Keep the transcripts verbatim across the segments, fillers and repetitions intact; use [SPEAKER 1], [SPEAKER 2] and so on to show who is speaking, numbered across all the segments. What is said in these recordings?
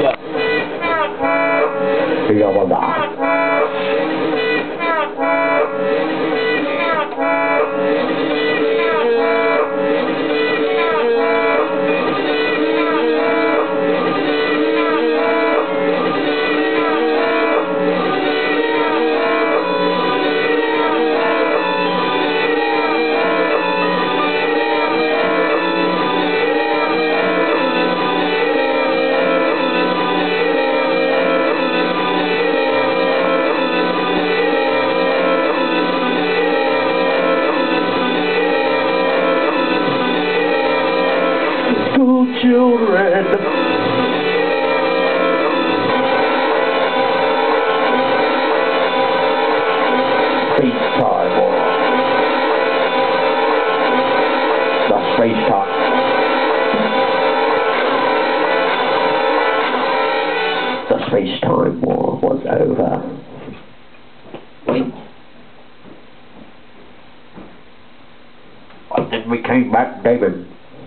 [SPEAKER 1] Children, space time, the space time, the space time war was over. Wait. And then we came back, David.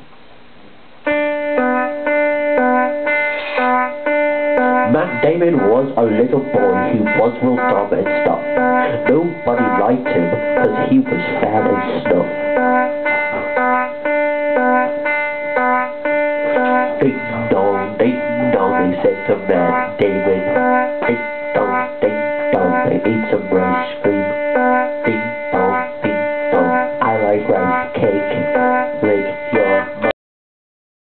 [SPEAKER 1] Matt Damon was a little boy who was real dumb and stuff. Nobody liked him because he was fat and stuff. Ding dong, ding dong, they said to Matt Damon. Ding dong, ding dong, they ate some rice.